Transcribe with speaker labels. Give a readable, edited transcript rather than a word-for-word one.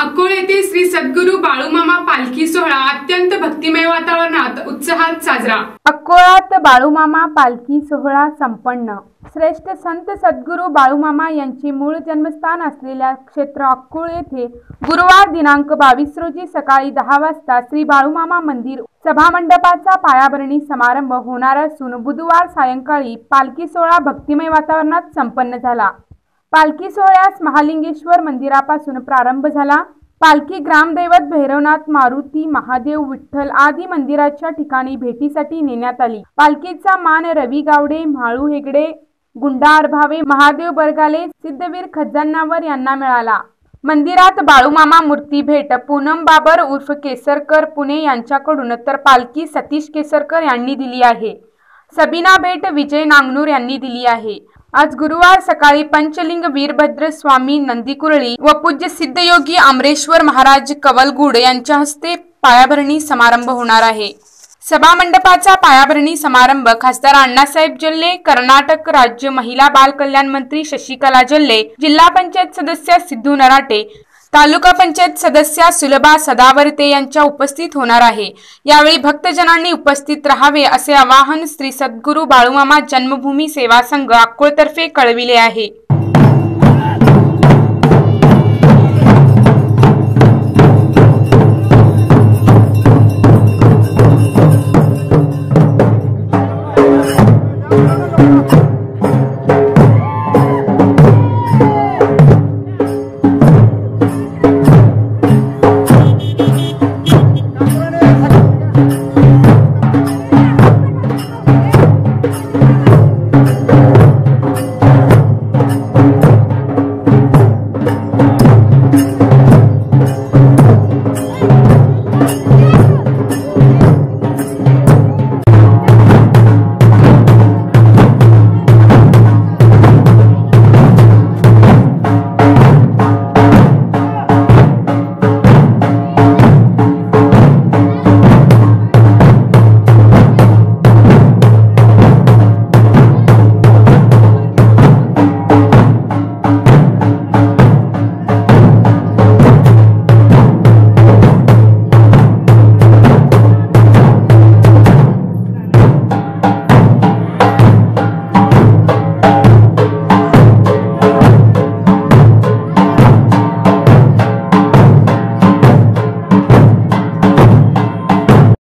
Speaker 1: अकोला येथे श्री सद्गुरू बाळूमामा पालखी सोहळा अत्यंत भक्तिमय वातावरणात उत्साहात साजरा।
Speaker 2: अकोल्यात बाळूमामा पालखी सोहळा संपन्न। श्रेष्ठ संत सद्गुरू बाळूमामा यांचे मूळ जन्मस्थान असलेल्या क्षेत्र अकोला येथे गुरुवार दिनांक 22 रोजी सकाळी 10 वाजता श्री बाळूमामा मंदिर सभामंडपाचा पायाभरणी समारंभ होणार असून बुधवार सायंकाळी पालखी सोहळा भक्तिमय वातावरणात संपन्न झाला। पालखी सोहळ्यास महालिंगेश्वर मंदिरापासून प्रारंभ झाला। पालखी ग्रामदैवत भैरवनाथ, मारुती, महादेव, विठ्ठल आदी मंदिराच्या ठिकाणी भेटीसाठी नेण्यात आली। पालखीचा मान रवी गावडे, म्हाळू हेगडे, गुंडा अरभावे, महादेव बरगाले, सिद्धवीर खजानावर यांना मिळाला। मंदिरात बाळूमामा मूर्ती भेट पूनम बाबर उर्फ केसरकर पुणे यांच्याकडून तर पालखी सतीश केसरकर यांनी दिली आहे। सबीना भेट विजय नांगनूर यांनी दिली आहे। आज गुरुवार सकाळी पंचलिंग वीरभद्र स्वामी नंदीकुरळी व पूज्य सिद्धयोगी अमरेश्वर महाराज कवलगुड यांच्या हस्ते पायाभरणी समारंभ होणार आहे। सभामंडपाचा पायाभरणी समारंभ खासदार अण्णासाहेब जल्ले, कर्नाटक राज्य महिला बाल कल्याण मंत्री शशिकला जल्ले, जिल्हा पंचायत सदस्य सिद्धू नराटे, तालुका पंचायत सदस्या सुलभा सदावर्ते यांच्या उपस्थित होणार आहे। यावेळी भक्तजनांनी उपस्थित राहावे असे आवाहन श्री सद्गुरू बाळूमामा जन्मभूमी सेवा संघ अकोलतर्फे कळविले आहे।